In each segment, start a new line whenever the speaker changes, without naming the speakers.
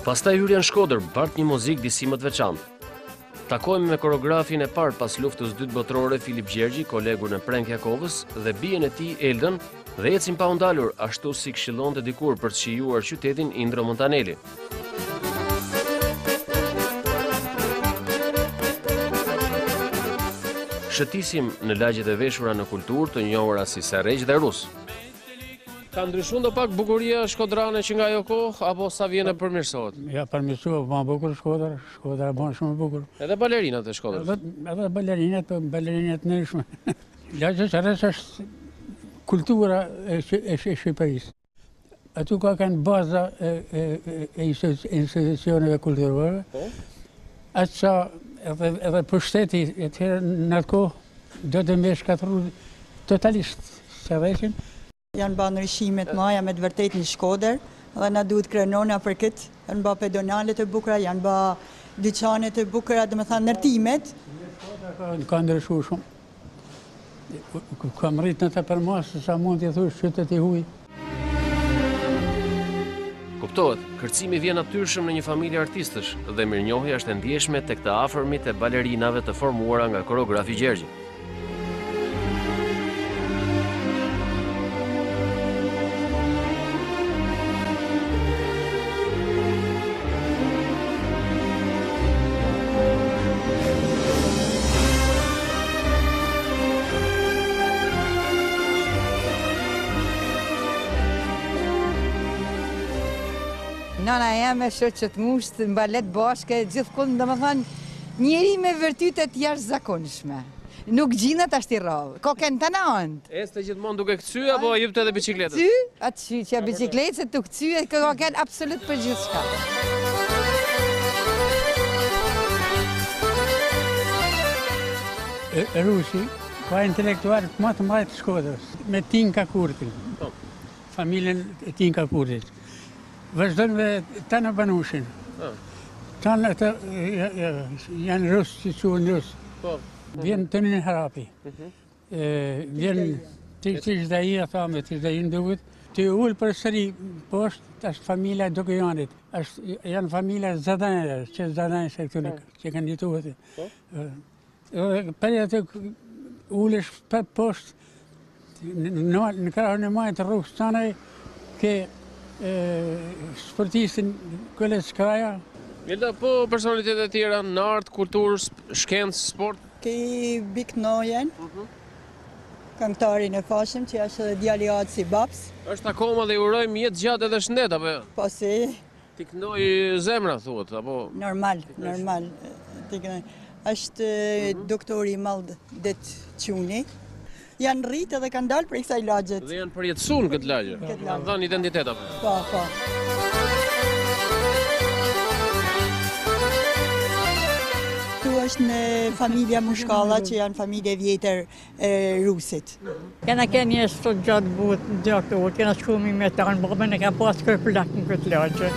Pastaj hyrja në Shkodër, bart një muzikë disi më të veçantë. Takojmë me koreografin e parë pas luftës dytë botërore Filip Gjergji, kolegu në Prenk Jakovës dhe bien e tij Eldën dhe ecim pa u ndalur ashtu si këshillonte dikur për të shijuar qytetin Indro Montaneli. Shëtisim në lagjet e veshura në kulturë të njohura si Sarreq dhe Rus. Ka ndryshuar do pak bukuria shkodrane që nga ajo kohë apo sa vjen e përmirësohet?
Ja, përmirësohet, ma bukur Shkodra, Shkodra bën shumë bukur.
Edhe balerinat e Shkodrës.
Edhe balerinat ndryshme. Lagja Sarreq është kultura e Shqipërisë. Aty kanë baza e institucioneve kulturore. Atë sa edhe pushteti e tjerë në atë kohë do të më shkatërru totalisht Sarreqin.
Janë ba ndryshimet maja me të vërtet në Shkodër dhe na duhet krenona për këtë. Janë ba pedonalet e bukura, janë ba dyqanet e bukura, dhe me thanë nërtimet.
Ka ndryshu shumë. Kam rritë në të përmasë, sa mund të thush qytet i huj.
Kuptohet, kërcimi vjen natyrshëm në një familje artistësh dhe mirënjohja është e ndjeshme tek të afërmit e balerinave të formuara nga koreografi Gjergji.
Nana jeme shoqet musht, në balet bashke, gjithkund, dhe më thënë, njeri me vërtytet jashtëzakonshme. Nuk gjinët ashtë i rovë, koken të në andë.
Este gjithmonë duke këcy apo jepte edhe bicikletës?
Këcy, atë që bicikletës e të këcy e koken absolut për gjithë shka.
Rusi ka intelektualit më të mëdhenj të Shkodrës, me Tinka Kurtin, familjen e Tinka Kurtit. Vazhdojnë me Tana Banushin. Tanë janë rusë që quhen rusë. Vjen Tonin Harapi. Vjen Tijdai, thamë, Tijdai duhet. Të ullë për sëri poshtë është familja Dogojanit. Janë familja Zadanjë, që Zadanjë se këtu që kanë jetuar. Për atë ullësh për poshtë, në krahun e majtë rrugës tanaj, ke sportistin Kölles Kraja.
Milda, po personalitetet e tjera në art, kulturë, shkencë, sport?
Ke Biknojen, këngëtarin e fashëm që është edhe djali Aci Baps.
Është akoma dhe urojmë jetë gjatë edhe shëndet, apo jo?
Po si?
Ti këndoj zemra, thuhet, apo?
Normal. Është doktori i madh Det Quni. Janë rritë edhe kanë dalë për i kësaj lagjet.
Dhe janë përjetësun këtë lagje? Kanë dhënë identitet, apo?
Po. Tu është në familja Mushkalla, që janë familje vjetër e Rusit.
Kena një sot gjatë butë doktor, kena shkumi me tanë, babën e ka pas kërplak në këtë lagje.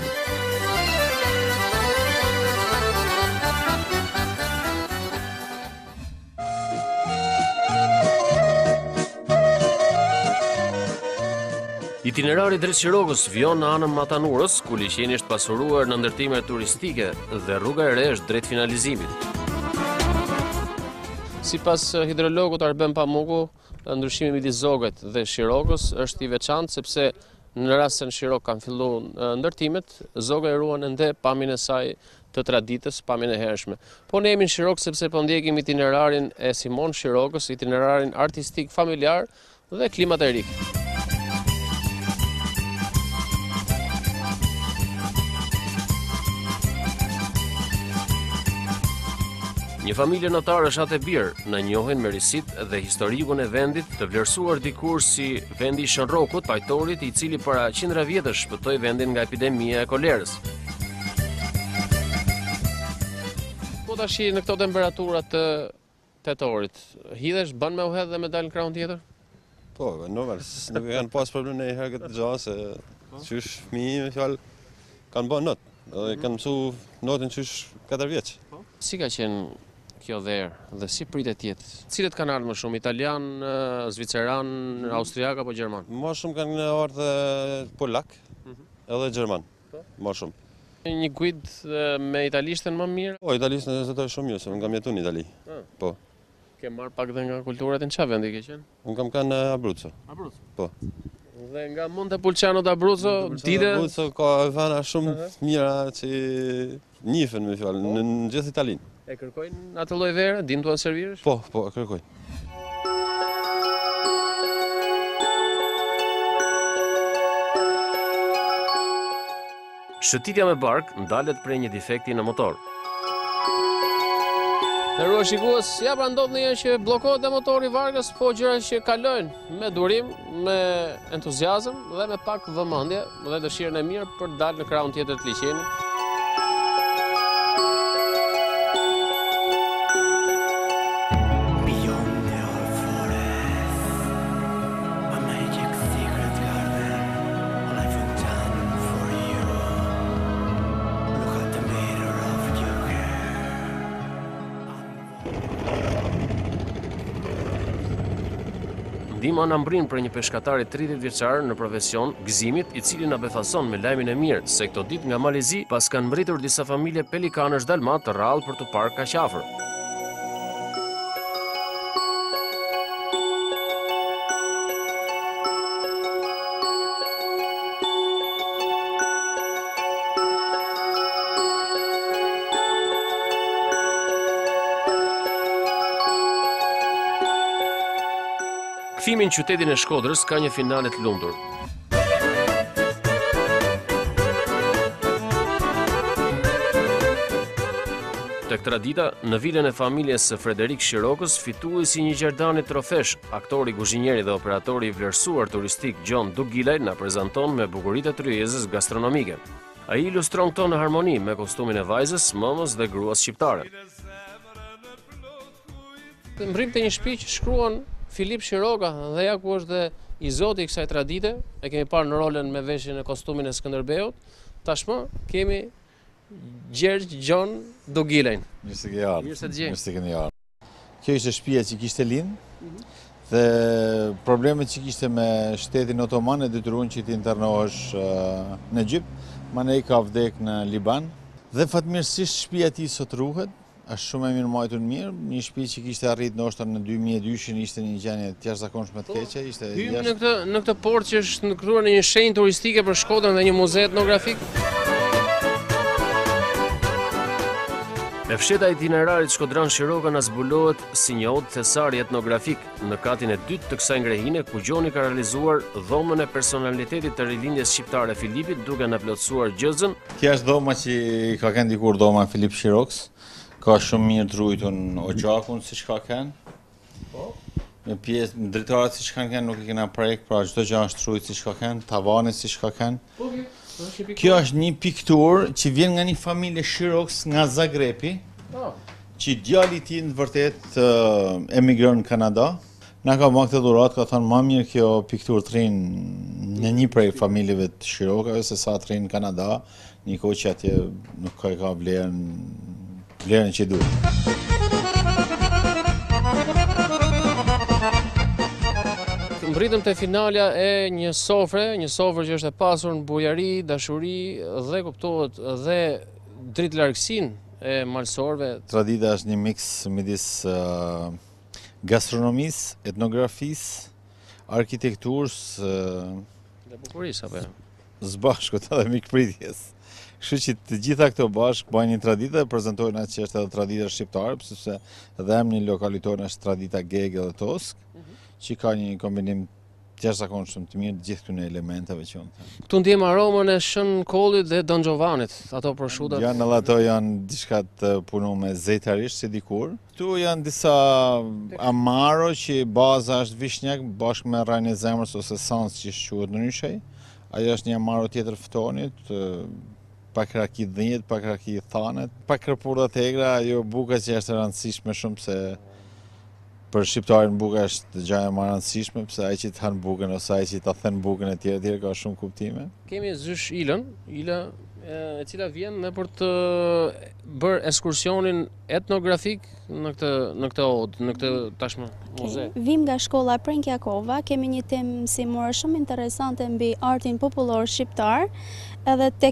Itinerari drejt Shirokës vjon në anën Matanurës, ku liçeni është pasuruar në ndërtime turistike dhe rruga e re është drejt finalizimit. Sipas hidrologut Arben Pamuku, ndryshimi midis Zogët dhe Shirokës është i veçantë sepse në rast se në Shirokë kanë filluar ndërtimet, Zoga e ruan ende pamjen e saj të traditës, pamjen e hershme. Po ne jemi në Shirokë sepse po ndjekim itinerarin e Simon Shirokës, itinerarin artistik familjar dhe klimaterik. Një familje notare është atë e birë, në njohin me risit dhe historikun e vendit të vlerësuar dikur si vendi i Shënrokut, pajtorit i cili para 100 vjetësh shpëtoi vendin nga epidemia e kolerës. Po tash në këto temperaturat të tetorit, hidhesh bën me u hedh dhe me dal në krahun tjetër?
Po, normal, nuk kanë pas problem në herë këtë gjë se qysh fëmijë me fjalë kanë bën not, dhe kanë mësu notën qysh 4 vjeç.
Si ka qenë kjo dherë dhe si pritet jetë? Cilët kanë ardhur më shumë, italian, zviceran, austriak apo gjerman?
Më shumë kanë ardhur polak edhe gjerman, më shumë.
Një guid me italishtën më mirë?
Po, italisht në zëtoj shumë mirë, se unë kam jetu në Itali. Po.
Ke marrë pak dhe nga kulturat e në qa vendi ke qenë?
Unë kam kanë në Abruzzo.
Abruzzo?
Po.
Dhe nga Montepulciano d'Abruzzo, dite?
Abruzzo ka vana shumë mira që njifen me fjallë, në gjithë Italinë.
E kërkojnë atë lloj vere? Din t'u servirësh?
Po, kërkojnë.
Shëtitja me bark ndalet prej një defekti në motor. Ndërruar shikues, ja pra ndodh një që bllokohet dhe motori i varkës, po gjëra që kalojnë me durim, me entuziazëm dhe me pak vëmendje dhe dëshirën e mirë për të dalë në krahun tjetër të liçenit. Ndima na mbrin për një peshkatari 30 vjeçar në profesion gëzimit, i cili na befason me lajmin e mirë se këto ditë nga Malezi pas kanë mbritur disa familje pelikanësh dalmat të rrallë për të parë kaq afër. Kthimi në qytetin e Shkodrës ka një finale të lumtur. Tek tradita, në vilën e familjes së Frederik Shirokës, fituesi një gjerdani trofesh, aktori, kuzhinjeri dhe operatori i vlerësuar turistik John Dugilaj na prezanton me bukuritë e tryezës gastronomike. Ai ilustron këto në harmoni me kostumin e vajzës, mëmës dhe gruas shqiptare. Mbrim te një shtëpi që shkruan Filip Shiroka dhe ja ku është dhe i zoti i kësaj tradite, e kemi parë në rolën me veshjen e kostumin e Skënderbeut, tashmë kemi Gjergj John Dugilajn.
Mirë se ke ardhur.
Mirë se të gjej.
Kjo ishte shtëpia që kishte lind dhe problemet që kishte me shtetin otoman e detyruan që ti internohesh në Egjipt, manej ka vdek në Liban dhe fatmirësisht shtëpia e tij sot ruhet. Është shumë e mirë mbajtur mirë, një shtëpi që kishte arrit ndoshta në 2002 ishte një gjendje të jashtëzakonshme të keqe, ishte
në këtë port që është ndërtuar në një shenjë turistike për Shkodrën dhe një muze etnografik. E fsheta itinerarit Shkodran Shiroka na zbulohet si një odë thesari etnografik në katin e dytë të kësaj ngrehine, ku Gjoni ka realizuar dhomën e personalitetit të rilindjes shqiptare Filipit, duke na plotësuar gjëzën.
Kjo është dhoma që ka kënë dikur dhoma Filip Shirokës. Ka shumë mirë të rujtun oqakun si që ka kënë. Me pjesë, në dritarat si që kanë kënë nuk i kena prejkë, pra çdo gjë është rujt si që ka kënë, tavani si që ka kënë. Kjo është një pikturë që vjen nga një familje Shirokës nga Zagrepi, që djali i tij në vërtet emigron në Kanada. Na ka bërë këtë dhuratë, ka thënë më mirë kjo pikturë të rinë në një prej familjeve të Shirokave se sa të rinë në Kanada, një kohë që atje nuk ka vlerën që duhet.
Mbritëm te finalja e një sofre që është e pasur në bujari, dashuri dhe kuptohet dhe dritlargësinë e malsorëve.
Tradita është një miks midis gastronomisë, etnografisë, arkitekturës
dhe bukurisë apo
zbashkut edhe mikpritjes. Kështu që të gjitha këto bashkë bajnë një traditë dhe prezentojnë atë që është edhe tradita shqiptare, sepse edhe emri i lokalitonit është tradita Gege dhe Tosk, që ka një kombinim jashtëzakonshëm të mirë të gjithë këtyre elementeve që unë them.
Këtu ndjem aromën e shën kollit dhe Don Giovanit, ato prosciutto.
Janë edhe ato janë diçka të punuar me zejtarisht si dikur. Këtu janë disa amaro që baza është vishnjak bashkë me rrajnë e zemrës ose sans që quhet ndryshe. Ajo është një amaro tjetër ftonit, pak raki dhënjet, pak raki thanet, pak kërpura të egra, ajo buka që është e rëndësishme shumë se për shqiptarin buka është gjëja më e rëndësishme, pse ai që të han bukën ose ai që ta thën bukën e tjerë ka shumë kuptime.
Kemi zysh Ila e cila vjen në për të bërë ekskursionin etnografik në këtë odë, në këtë tashmë muze.
Vim nga shkolla Prenkjakova, kemi një temë mësimore shumë interesante mbi artin popullor shqiptar, edhe tek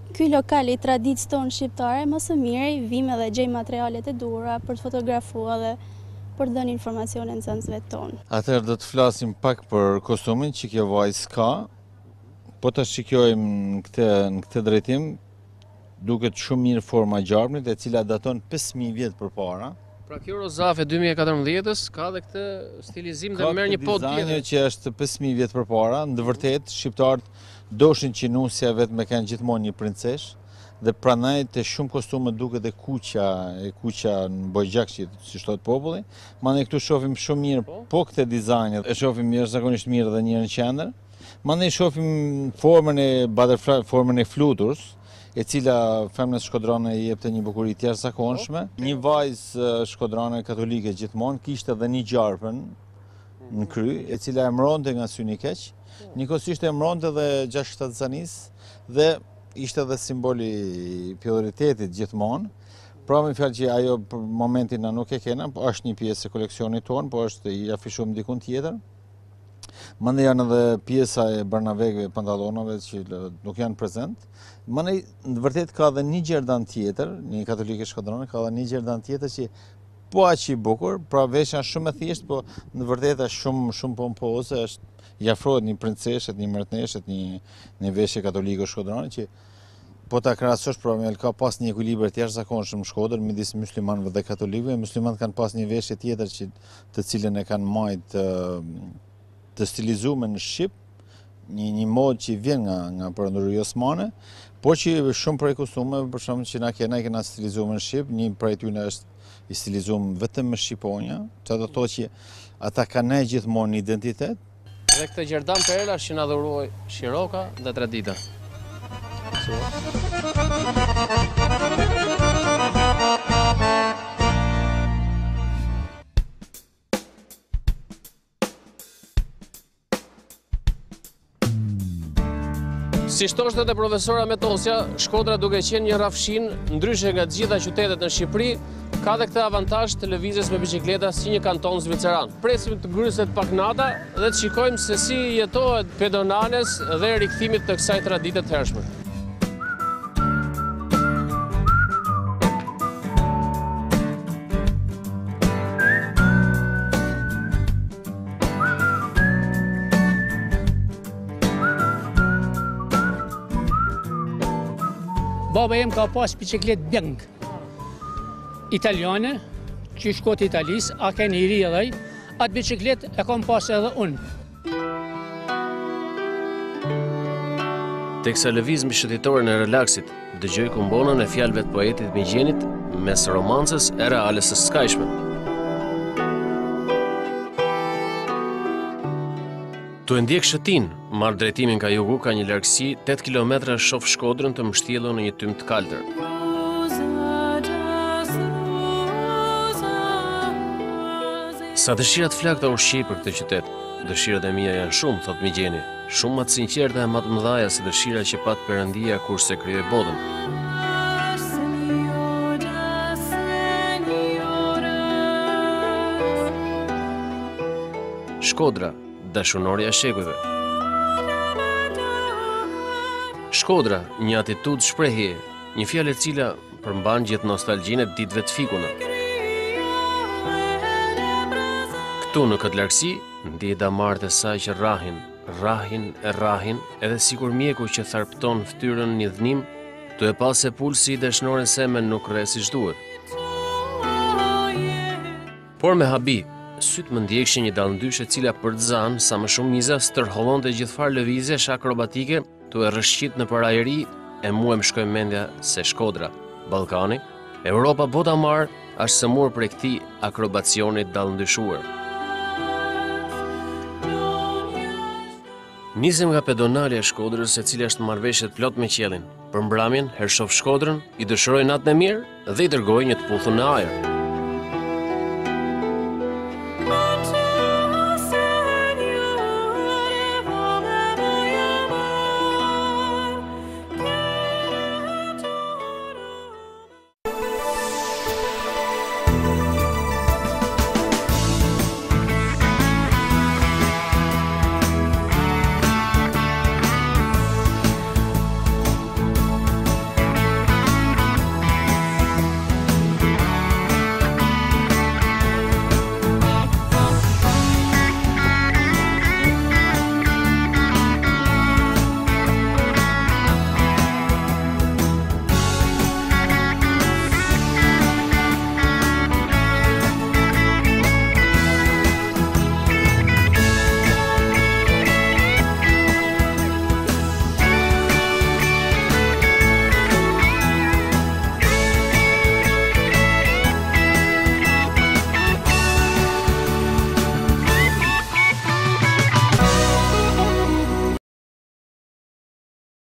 ky lokal i traditës tonë shqiptare, më së miri vim edhe gjej materialet e duhura për të fotografuar dhe për të dhënë informacione nxënësve tonë.
Atëherë do të flasim pak për kostumin që kjo vajzë ka. Po ta shikojmë në këtë drejtim, duket shumë mirë forma e gjarmit, e cila daton 5000 vjet përpara.
Pra kjo rozafe 2014-ës ka dhe këtë stilizim dhe merr një pot tjetër
që është 5000 vjet përpara. Në të vërtetë shqiptarët doshin që nusja vetë me kanë gjithmonë një princesh, dhe pranaj të shumë kostume duket e kuqa në bojgjak që si thotë populli. Mandej këtu shohim shumë mirë po këtë dizajn, e shohim jashtëzakonisht mirë dhe një në qendër. Mandej shohim formën e fluturës, e cila femnës shkodrane i jepte një bukuri të jashtëzakonshme. Një vajzë shkodrane katolike gjithmonë kishte edhe një gjarpën në kry, e cila e mbronte nga syni i keq. Njëkohësisht e mbronte edhe gjashtë shtatzanisë dhe ishte edhe simboli i pjelloritetit gjithmonë. Pra me fjalë që ajo për momentin na nuk e kena, po është një pjesë e koleksionit tonë, po është i afishuar dikun tjetër. Mandej janë edhe pjesa e barnavekëve, pantallonave që nuk janë prezent. Mandej në vërtet ka edhe një gjerdan tjetër, një katolike shkodrane, ka edhe një gjerdan tjetër që po aq i bukur, pra veshja shumë e thjeshtë, po në vërtet është shumë pompoze, i afrohet një princeshet, një mërtneshet, një veshje katolike shkodrane që po ta krahasosh pra ka pas një ekuilibër të jashtëzakonshëm në Shkodër midis muslimanëve dhe katolikëve. Muslimanët kanë pas një veshje tjetër të cilën e kanë marrë të stilizuar në Shqip, një modë që vjen nga Perënduria Osmane, por që shumë prej kostumeve për shembull që na kena stilizuar në Shqip, një prej tyre është i stilizuar vetëm me shqiponja, çfarë do të thotë që ata kanë gjithmonë identitet.
Dhe këtë gjerdan perlash që na dhuroi Shiroka dhe Tradita. Si shtoshte dhe profesora Metosja, Shkodra duke qenë një rafshin, ndryshe nga të gjitha qytetet në Shqipëri, ka dhe këtë avantazh të lëvizjes me biçikleta si një kanton zviceran. Presim të ngryset pak nata dhe të shikojmë se si jetohet pedonales dhe rikthimit të kësaj tradite të hershme.
Baba jem ka pas biciklet bjeng, italiane, që shkot Italis, a ke një ri edhe, atë biciklet e kam pas edhe unë.
Teksa lëvizmi shëtitore në relaksit, dëgjoj kumbonën e fjalëve të poetit Migjenit mes romancës e reales së skajshme. Tu e ndjek Shëtin, marrë drejtimin ka jugu ka një largësi 8 km shoh Shkodrën të mbështjellur në një tym të kaltër. Sa dëshirat flakta ushqej për këtë qytet. Dëshirat e mia janë shumë, thot Migjeni, shumë më të sinqerta e më të mëdhaja se dëshirat që pat Perëndia kurse krijoi botën. Shkodra, dashunoria e shekujve. Shkodra, një atitudë shprehje, një fjalë e cila përmban gjithë nostalgjinë e ditëve të fikuna. Këtu në këtë largësi, ndiej damarët e saj që rrahin, edhe sikur mjeku që tharpton fytyrën një dhnim, tu e pa se pulsi i dashnores seme nuk rre siç duhet. Por me habi, sytë më ndjekshin një dallëndysh e cila për të zanë, sa më shumë miza, stërhollonte gjithfar lëvizjesh akrobatike, tu e rrëshqit në parajeri, e mua më shkoi mendja se Shkodra, Ballkani, Europa bota marë, është sëmur prej këtij akrobacionit dallëndyshuar. Nisem nga pedonale e Shkodrës, e cila është marrëveshje plot me qiellin. Për mbrëmjen, herë shoh Shkodrën, i dëshiroj natën e mirë dhe i dërgoj një të puthur në ajër.